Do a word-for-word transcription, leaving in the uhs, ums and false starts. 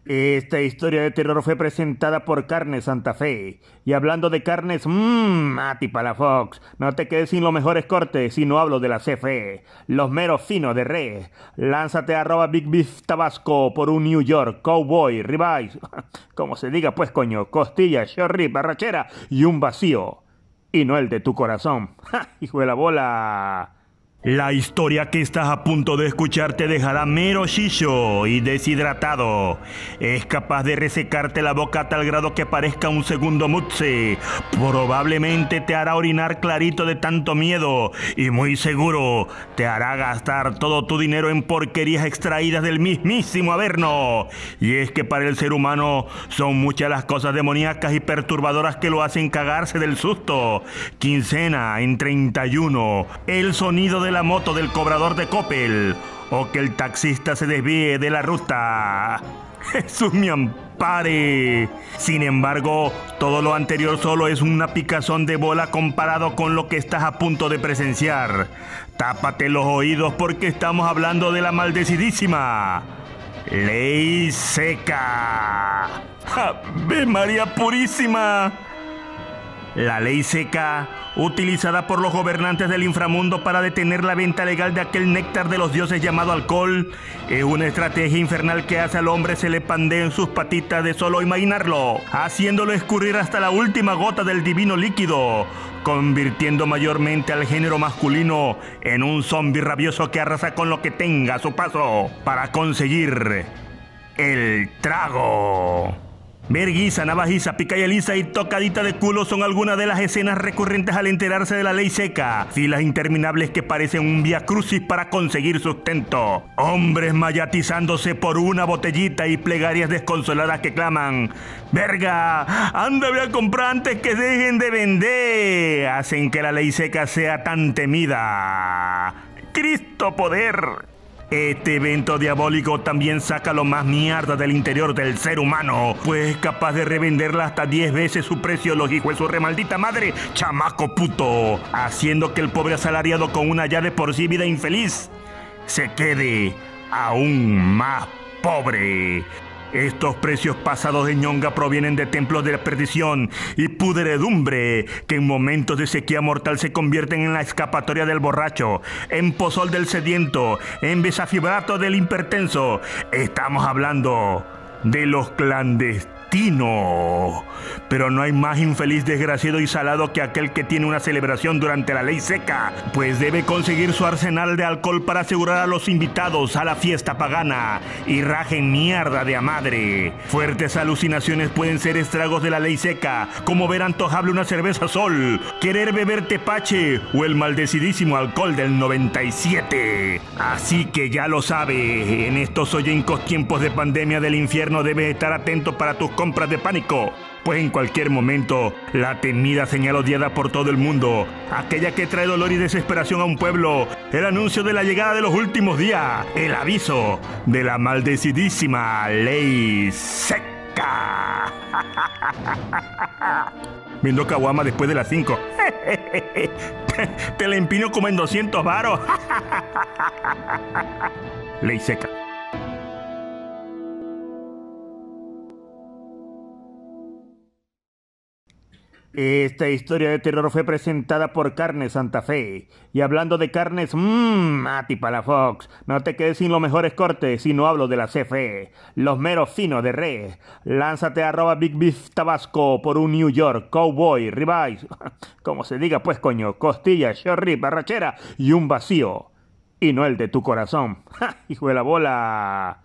Esta historia de terror fue presentada por Carnes Santa Fe. Y hablando de carnes, mmm, Mati Palafox, no te quedes sin los mejores cortes si no hablo de la C F E. Los meros finos de res. Lánzate a arroba Big Beef Tabasco por un New York, Cowboy, Ribeyes, como se diga pues coño, costilla, short rib, arrachera y un vacío. Y no el de tu corazón. ¡Ja, hijo de la bola! La historia que estás a punto de escuchar te dejará mero shisho y deshidratado. Es capaz de resecarte la boca a tal grado que parezca un segundo mutse. Probablemente te hará orinar clarito de tanto miedo y muy seguro te hará gastar todo tu dinero en porquerías extraídas del mismísimo Averno. Y es que para el ser humano son muchas las cosas demoníacas y perturbadoras que lo hacen cagarse del susto. Quincena en treinta y uno, el sonido de la moto del cobrador de Coppel, o que el taxista se desvíe de la ruta. Jesús me ampare. Sin embargo, todo lo anterior solo es una picazón de bola comparado con lo que estás a punto de presenciar. Tápate los oídos porque estamos hablando de la maldecidísima Ley Seca. ¡Ave María Purísima! La ley seca, utilizada por los gobernantes del inframundo para detener la venta legal de aquel néctar de los dioses llamado alcohol, es una estrategia infernal que hace al hombre se le pandeen sus patitas de solo imaginarlo, haciéndolo escurrir hasta la última gota del divino líquido, convirtiendo mayormente al género masculino en un zombi rabioso que arrasa con lo que tenga a su paso para conseguir el trago. Verguiza, navajiza, picayaliza y tocadita de culo son algunas de las escenas recurrentes al enterarse de la ley seca. Filas interminables que parecen un vía crucis para conseguir sustento. Hombres mayatizándose por una botellita y plegarias desconsoladas que claman: ¡verga! ¡Ándame a comprar antes que dejen de vender! Hacen que la ley seca sea tan temida. ¡Cristo poder! Este evento diabólico también saca lo más mierda del interior del ser humano, pues es capaz de revenderla hasta diez veces su precio, los hijos de su remaldita madre, chamaco puto, haciendo que el pobre asalariado con una ya de por sí vida infeliz se quede aún más pobre. Estos precios pasados de ñonga provienen de templos de la perdición y pudredumbre que en momentos de sequía mortal se convierten en la escapatoria del borracho, en pozol del sediento, en besafibrato del hipertenso. Estamos hablando de los clandestinos. Pero no hay más infeliz, desgraciado y salado que aquel que tiene una celebración durante la ley seca, pues debe conseguir su arsenal de alcohol para asegurar a los invitados a la fiesta pagana y rajen mierda de a madre. Fuertes alucinaciones pueden ser estragos de la ley seca, como ver antojable una cerveza Sol, querer beber tepache o el maldecidísimo alcohol del noventa y siete. Así que ya lo sabe, en estos hoyencos tiempos de pandemia del infierno debes estar atento para tus compras de pánico, pues en cualquier momento la temida señal odiada por todo el mundo, aquella que trae dolor y desesperación a un pueblo, el anuncio de la llegada de los últimos días, el aviso de la maldecidísima ley seca. Viendo caguama después de las cinco. Te la empino como en doscientos varos. Ley seca. Esta historia de terror fue presentada por Carnes Santa Fe. Y hablando de carnes, mmm, Mati Palafox, no te quedes sin los mejores cortes si no hablo de la C F E. Los meros finos de res. Lánzate a arroba Big Beef Tabasco por un New York, Cowboy, Ribeyes, como se diga pues coño, costilla, short rib, arrachera y un vacío. Y no el de tu corazón. ¡Ja, hijo de la bola!